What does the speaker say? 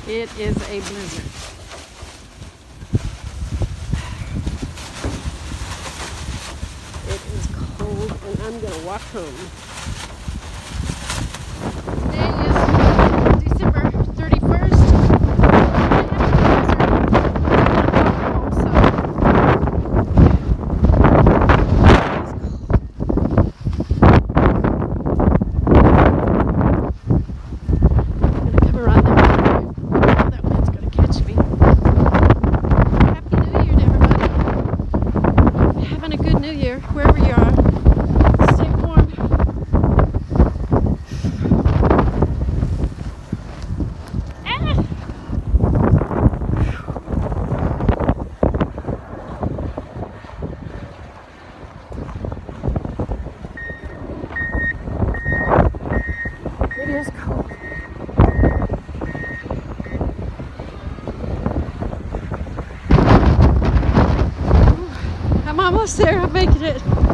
It is a blizzard. It is cold and I'm gonna walk home. Today is December 31st. New Year, wherever you are. Stay warm. Ah! It is cold. I'm almost there. I'm making it.